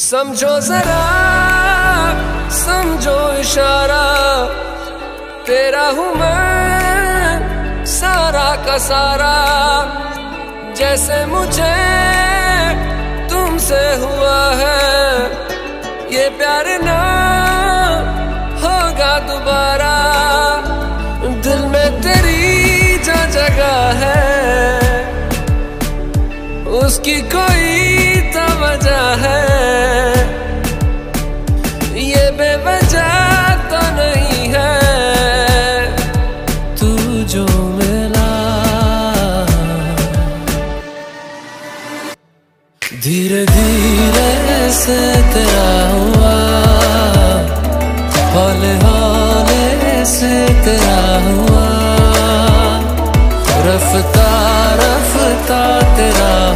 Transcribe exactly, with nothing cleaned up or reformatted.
समझो जरा समझो इशारा, तेरा हूँ मैं सारा का सारा। जैसे मुझे तुमसे हुआ है ये प्यार ना होगा दोबारा। दिल में तेरी जो जगह है उसकी कोई तो वजह है, ये बेवजह तो नहीं है। तू जो मिला धीरे धीरे से तेरा हुआ, हौले हौले से तेरा हुआ, रफ्ता रफ्ता तेरा